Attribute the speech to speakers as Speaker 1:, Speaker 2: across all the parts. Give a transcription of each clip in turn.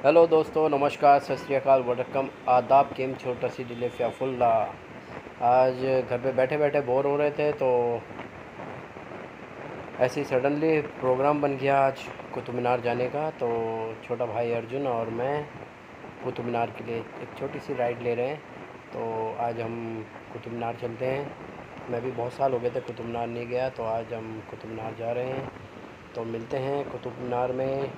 Speaker 1: Hello दोस्तों, नमस्कार, सत श्री अकाल, वडक्कम, आदाब, केम छोटा सी डिले फ़ियाफुल्ला। आज घर पे बैठे बैठे बोर हो रहे थे तो ऐसे ही सडनली प्रोग्राम बन गया आज कुतुब मीनार जाने का। तो छोटा भाई अर्जुन और मैं कुतुब मीनार के लिए एक छोटी सी राइड ले रहे हैं। तो आज हम कुतुब मीनार चलते हैं। मैं भी बहुत साल हो गए थे कुतुब मीनार नहीं गया, तो आज हम कुतुब मीनार जा रहे हैं। तो मिलते हैं कुतुब मीनार में।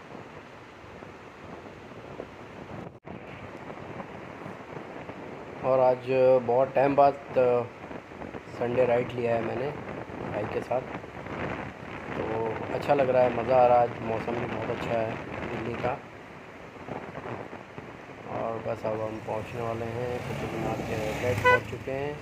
Speaker 1: और आज बहुत टाइम बाद संडे राइड लिया है मैंने भाई के साथ, तो अच्छा लग रहा है, मज़ा आ रहा है। आज मौसम भी बहुत अच्छा है दिल्ली का। और बस अब हम पहुंचने वाले हैं, कुतुब मीनार के गेट पहुंच चुके हैं।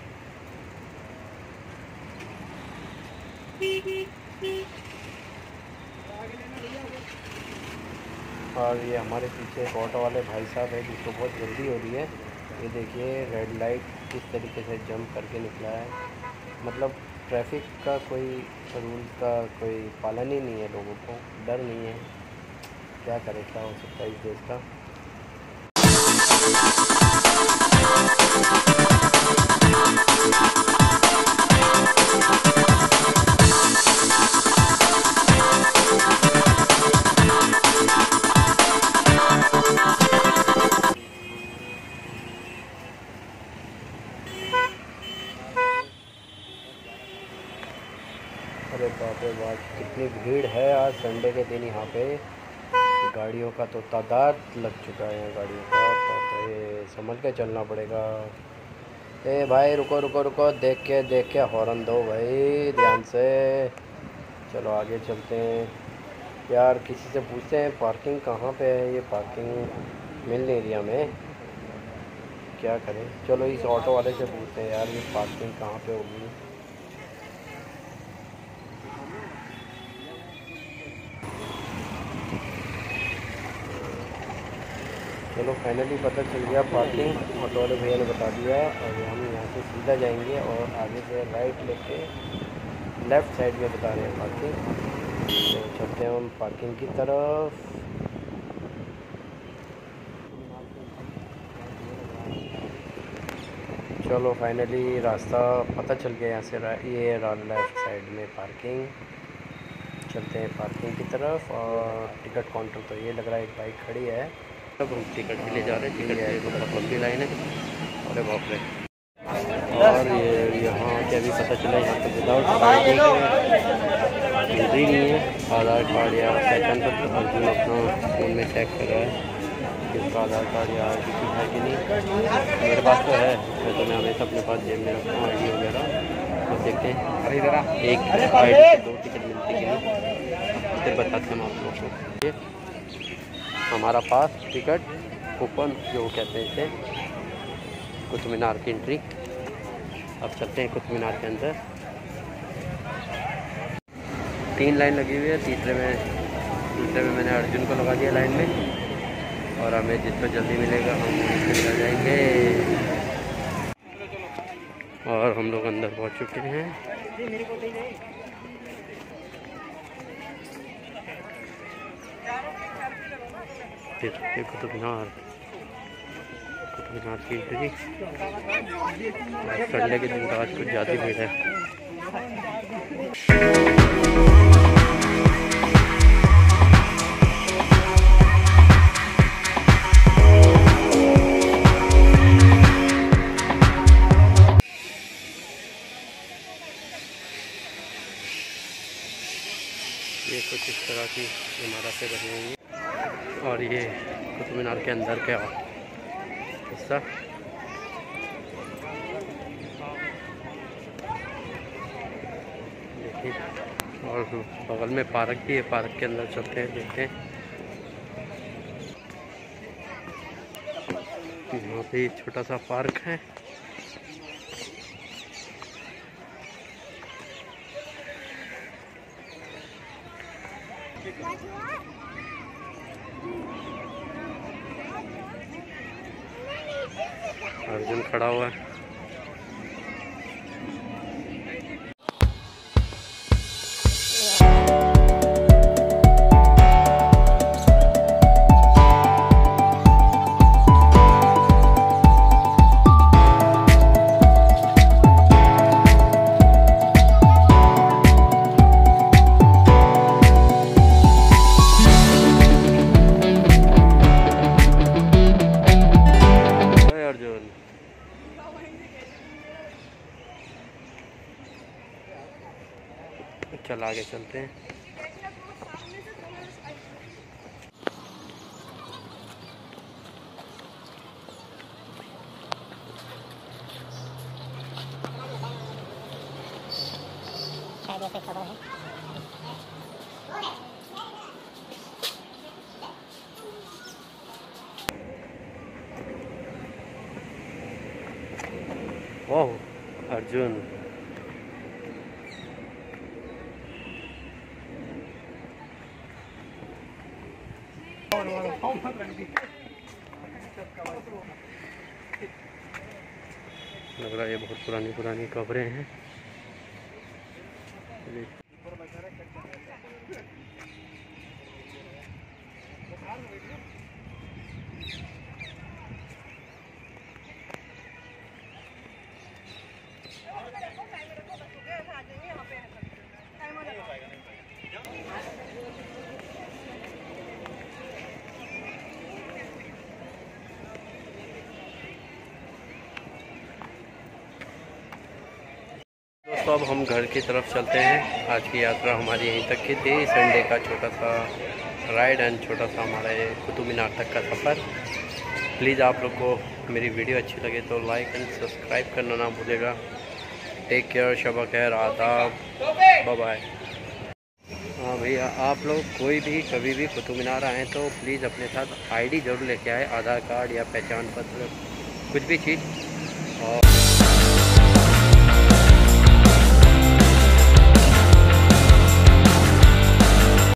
Speaker 1: और ये हमारे पीछे एक ऑटो वाले भाई साहब है जिसको बहुत जल्दी हो रही है। ये देखिए रेड लाइट किस तरीके से जंप करके निकला है। मतलब ट्रैफिक का कोई रूल का कोई पालन ही नहीं है, लोगों को डर नहीं है। क्या करे, क्या हो सकता है इस देश का। अरे बाप रे बाप, कितनी भीड़ है आज संडे के दिन यहाँ पे। गाड़ियों का तो तादाद लग चुका है यहाँ गाड़ियों का। बाप रे, संभल के चलना पड़ेगा। ए भाई रुको रुको रुको, देख के हॉर्न दो भाई, ध्यान से। चलो आगे चलते हैं। यार किसी से पूछते हैं पार्किंग कहाँ पे है। ये पार्किंग मिल नहीं रही हमें, क्या करें। चलो इस ऑटो वाले से पूछते हैं यार, ये पार्किंग कहाँ पे होगी। चलो फाइनली पता चल गया पार्किंग, ऑटो वाले भैया ने बता दिया। और हम यहाँ से सीधा जाएंगे और आगे से राइट लेके लेफ़्ट साइड में बता रहे हैं पार्किंग। तो चलते हैं हम पार्किंग की तरफ। चलो फाइनली रास्ता पता चल गया यहाँ से। ये लेफ़्ट साइड में पार्किंग। चलते हैं पार्किंग की तरफ। और टिकट काउंटर तो ये लग रहा है एक बाइक खड़ी है। अब हम टिकट के लिए जा रहे हैं। टिकट है बहुत लंबी लाइन है। अरे बाप रे। और ये यहाँ के अभी पता चला यहाँ पे विदाउट एंट्री नहीं है। आधार कार्ड या पहचान पत्र अर्जुन अपना फ़ोन में चेक कर रहा है कि उसका आधार कार्ड या आई डी है कि नहीं। मेरे पास तो है, तो मैं हमेशा अपने पास जेब में रखता हूँ आई डी वगैरह। तो देखते हैं अरे ज़रा एक आई डी से 2 टिकट मिलती कि नहीं, फिर बताते हैं आप लोगों को। ये हमारा पास टिकट कूपन जो कहते हैं इसे, कुतुब मीनार की एंट्री। अब चलते हैं कुतुब मीनार के अंदर। 3 लाइन लगी हुई है। तीसरे में मैंने अर्जुन को लगा दिया लाइन में। और हमें जिस पर जल्दी मिलेगा हम उससे मिल जाएंगे। और हम लोग अंदर पहुंच चुके हैं। कुतुब मीनार की एंट्री। संडे के दिन तो आज कुछ ज़्यादा भीड़ है। ये कुछ इस तरह की इमारतें बनी हुई हैं। और ये कुतुब मीनार के अंदर का हिस्सा। देखिए, और बगल में पार्क भी है। पार्क के अंदर चलते हैं, देखते हैं। यहाँ पे छोटा सा पार्क है। अर्जुन खड़ा हुआ है। चल आगे चलते हैं।
Speaker 2: शायद ऐसे खबर है।
Speaker 1: ओह अर्जुन, लग रहा है ये बहुत पुरानी पुरानी कब्रें हैं। दोस्तों अब हम घर की तरफ चलते हैं। आज की यात्रा हमारी यहीं तक की थी। संडे का छोटा सा राइड एंड छोटा सा हमारा ये कुतुब मीनार तक का सफ़र। प्लीज़ आप लोग को मेरी वीडियो अच्छी लगे तो लाइक एंड सब्सक्राइब करना ना भूलेगा। टेक केयर, शबा खैर, आदाब, बाय बाय। हाँ भैया, आप लोग कोई भी कभी भी कुतुब मीनार आएँ तो प्लीज़ अपने साथ आईडी ज़रूर लेके आए, आधार कार्ड या पहचान पत्र, कुछ भी चीज़। और